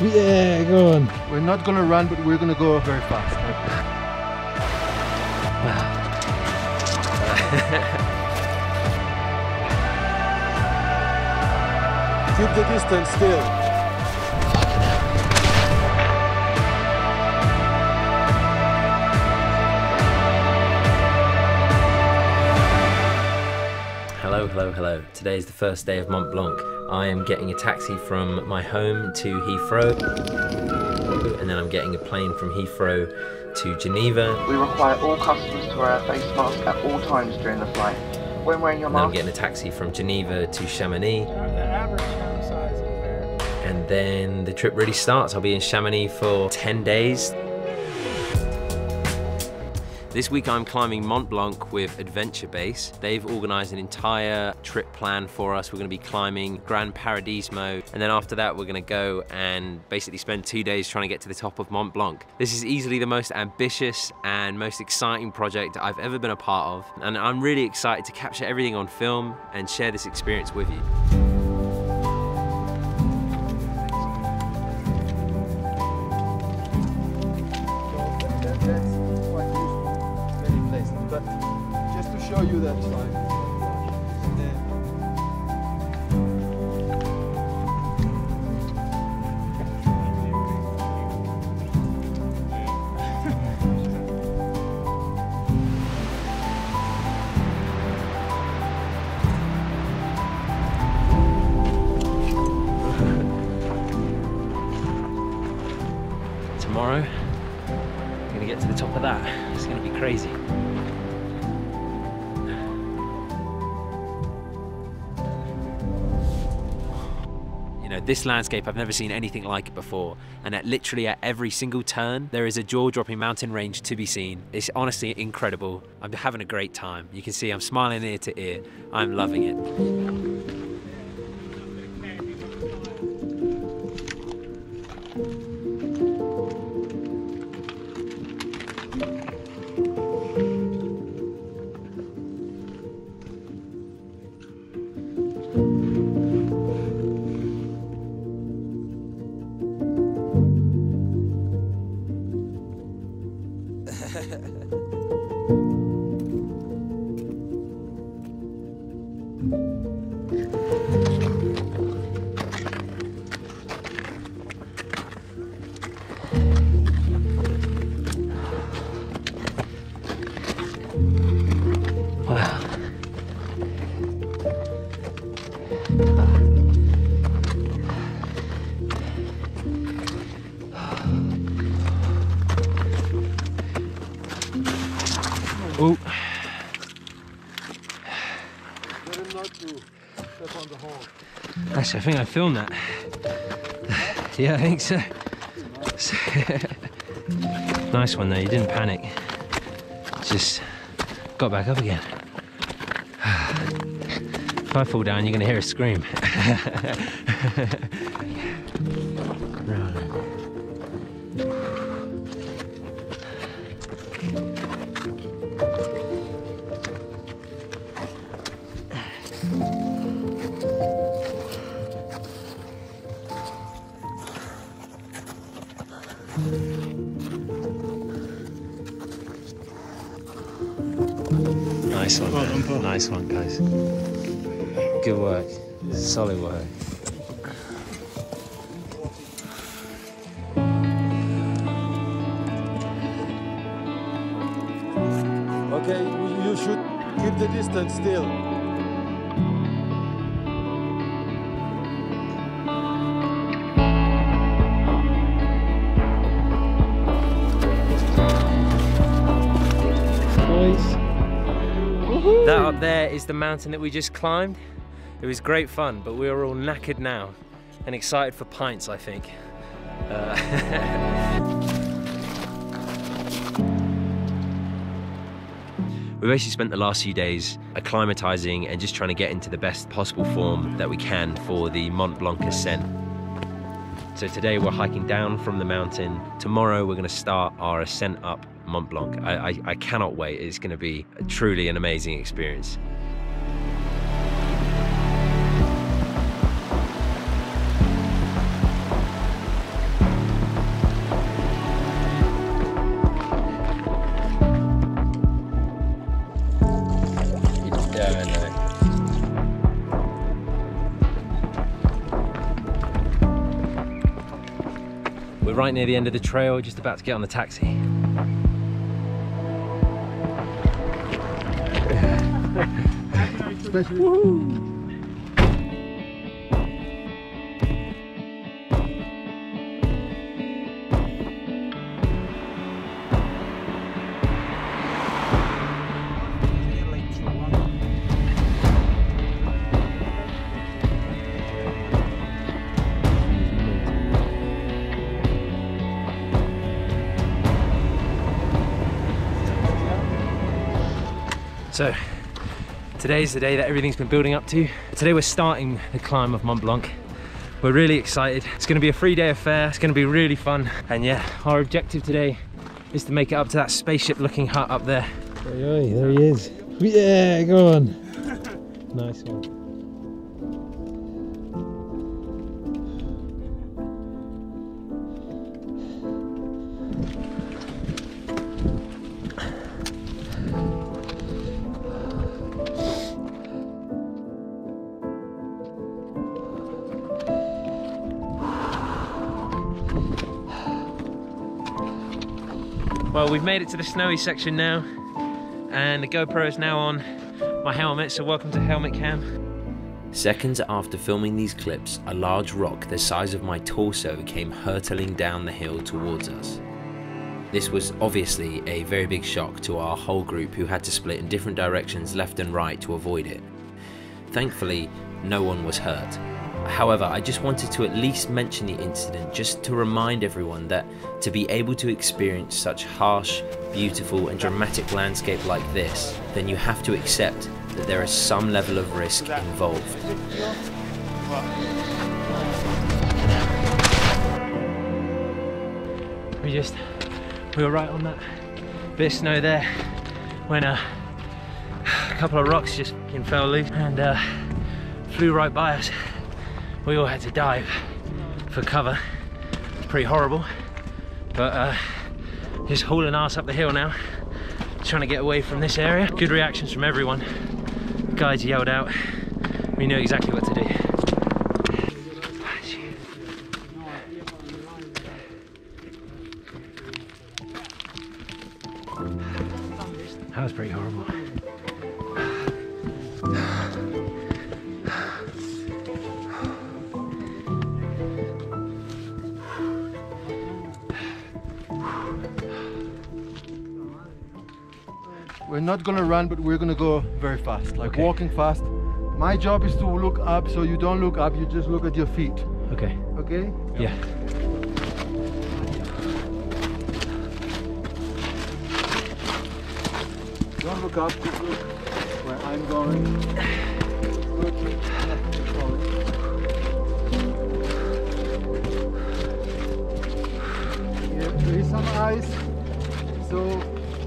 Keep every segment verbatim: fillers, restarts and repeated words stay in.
Yeah, go on. We're not gonna run, but we're gonna go very fast. Keep the distance still. Hello, hello, hello. Today is the first day of Mont Blanc. I am getting a taxi from my home to Heathrow, and then I'm getting a plane from Heathrow to Geneva. We require all customers to wear a face mask at all times during the flight. When wearing your And then I'm mask, getting a taxi from Geneva to Chamonix. The average home size is there. And then the trip really starts. I'll be in Chamonix for ten days. This week I'm climbing Mont Blanc with Adventure Base. They've organised an entire trip plan for us. We're going to be climbing Gran Paradiso, and then after that we're going to go and basically spend two days trying to get to the top of Mont Blanc. This is easily the most ambitious and most exciting project I've ever been a part of, and I'm really excited to capture everything on film and share this experience with you. But just to show you that slide. Tomorrow, I'm gonna get to the top of that. It's gonna be crazy. You know, this landscape, I've never seen anything like it before, and at literally at every single turn there is a jaw-dropping mountain range to be seen. It's honestly incredible. I'm having a great time. You can see I'm smiling ear to ear. I'm loving it. Wow. Oh. Actually, I think I filmed that. Yeah, I think so. Nice one though, you didn't panic. Just got back up again. If I fall down, you're gonna hear a scream. Nice one, man. Nice one, guys. Good work. Solid work. Okay, you should keep the distance still. That up there is the mountain that we just climbed. It was great fun, but we are all knackered now and excited for pints, I think. Uh, we basically spent the last few days acclimatizing and just trying to get into the best possible form that we can for the Mont Blanc ascent. So today we're hiking down from the mountain. Tomorrow we're going to start our ascent up Mont Blanc. I, I, I cannot wait. It's going to be truly an amazing experience. right near the end of the trail, just about to get on the taxi. Woohoo! So, today's the day that everything's been building up to. Today we're starting the climb of Mont Blanc. We're really excited. It's gonna be a three day affair. It's gonna be really fun. And yeah, our objective today is to make it up to that spaceship looking hut up there. Oi, oi, there he is. Yeah, go on. Nice one. Well, we've made it to the snowy section now, and the GoPro is now on my helmet, so welcome to Helmet Cam. Seconds after filming these clips, a large rock the size of my torso came hurtling down the hill towards us. This was obviously a very big shock to our whole group, who had to split in different directions left and right to avoid it. Thankfully, no one was hurt. However, I just wanted to at least mention the incident just to remind everyone that to be able to experience such harsh, beautiful and dramatic landscape like this, then you have to accept that there is some level of risk involved. We just, we were right on that bit of snow there when uh, a couple of rocks just fucking fell loose and uh, flew right by us. We all had to dive for cover. It's pretty horrible, but uh, just hauling ass up the hill now, trying to get away from this area. Good reactions from everyone. The guys yelled out. We knew exactly what to do. That was pretty horrible. We're not gonna run, but we're gonna go very fast, like Okay. walking fast. My job is to look up, so you don't look up, you just look at your feet. Okay. Okay? Yeah. Don't look up, just look where I'm going. Good. Here, there is some ice, so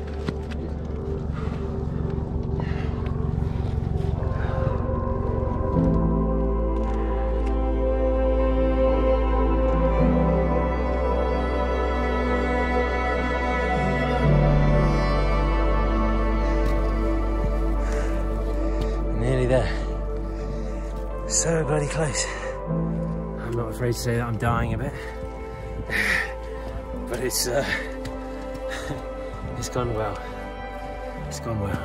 there. So bloody close. I'm not afraid to say that I'm dying a bit, but it's uh, it's gone well. It's gone well.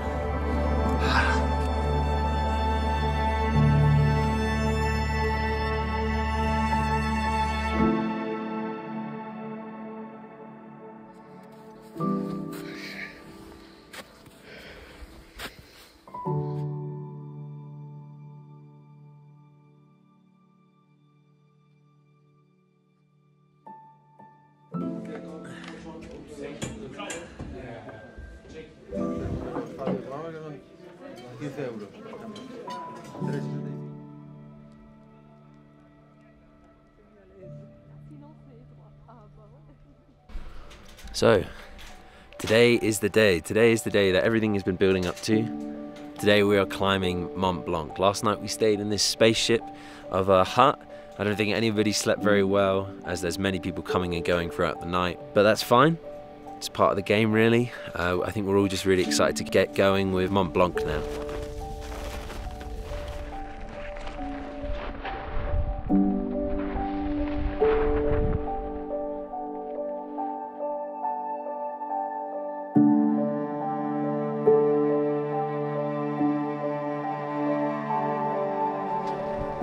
So, today is the day. Today is the day that everything has been building up to. Today we are climbing Mont Blanc. Last night we stayed in this spaceship of a hut. I don't think anybody slept very well, as there's many people coming and going throughout the night. But that's fine. It's part of the game, really. Uh, I think we're all just really excited to get going with Mont Blanc now.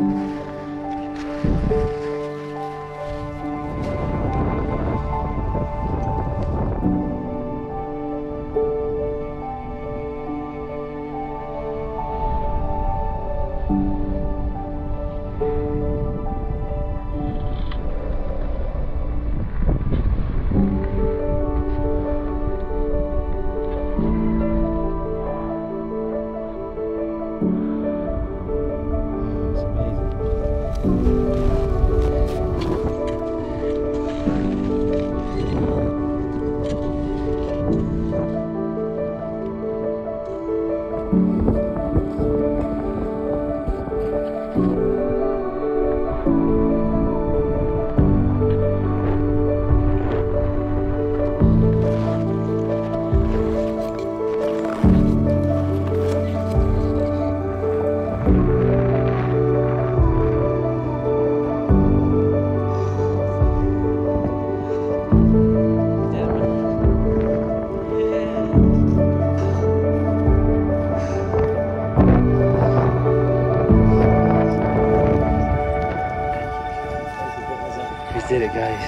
Did it, guys.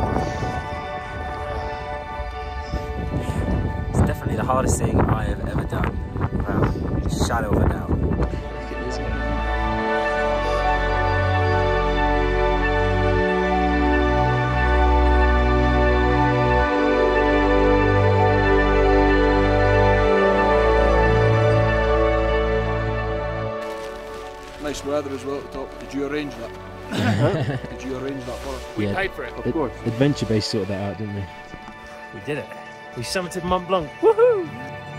It's definitely the hardest thing I have ever done, without a shadow of a doubt. Look at this guy. Nice weather as well at the top. Did you arrange that? Did you arrange that for us? We Yeah. paid for it. Of course. Adventure Base sorted that out, didn't we? We did it. We summited Mont Blanc. Woohoo!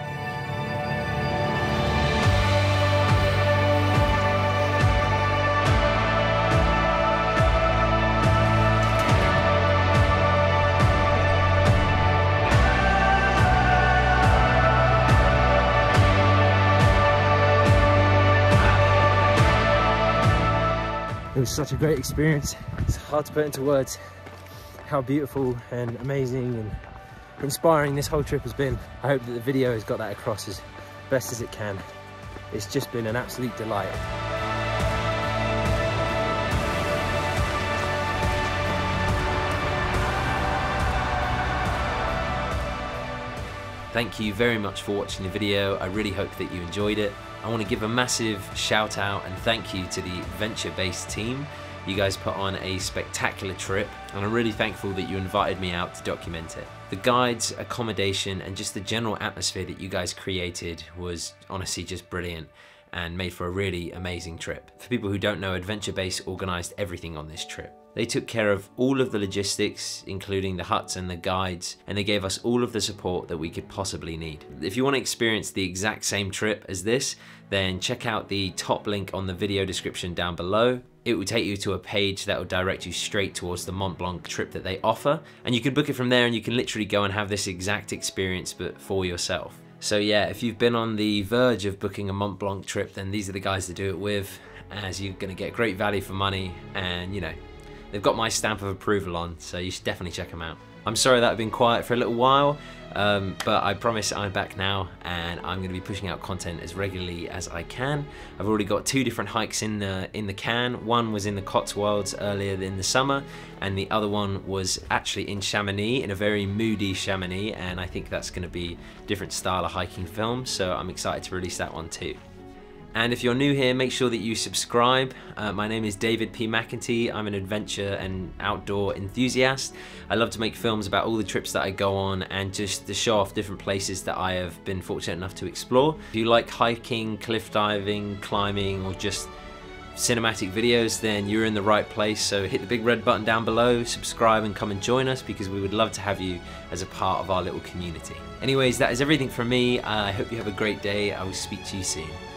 It was such a great experience. It's hard to put into words how beautiful and amazing and inspiring this whole trip has been. I hope that the video has got that across as best as it can. It's just been an absolute delight. Thank you very much for watching the video. I really hope that you enjoyed it. I want to give a massive shout out and thank you to the Adventure Base team. You guys put on a spectacular trip and I'm really thankful that you invited me out to document it. The guides, accommodation and just the general atmosphere that you guys created was honestly just brilliant and made for a really amazing trip. For people who don't know, Adventure Base organised everything on this trip. They took care of all of the logistics, including the huts and the guides, and they gave us all of the support that we could possibly need. If you want to experience the exact same trip as this, then check out the top link on the video description down below. It will take you to a page that will direct you straight towards the Mont Blanc trip that they offer, and you can book it from there and you can literally go and have this exact experience but for yourself. So yeah, if you've been on the verge of booking a Mont Blanc trip, then these are the guys to do it with, as you're going to get great value for money, and you know, they've got my stamp of approval on, so you should definitely check them out. I'm sorry that I've been quiet for a little while, um, but I promise I'm back now and I'm going to be pushing out content as regularly as I can. I've already got two different hikes in the, in the can. One was in the Cotswolds earlier in the summer, and the other one was actually in Chamonix, in a very moody Chamonix, and I think that's going to be a different style of hiking film, so I'm excited to release that one too. And if you're new here, make sure that you subscribe. Uh, my name is David P. McEntee. I'm an adventure and outdoor enthusiast. I love to make films about all the trips that I go on and just to show off different places that I have been fortunate enough to explore. If you like hiking, cliff diving, climbing, or just cinematic videos, then you're in the right place. So hit the big red button down below, subscribe and come and join us, because we would love to have you as a part of our little community. Anyways, that is everything from me. I hope you have a great day. I will speak to you soon.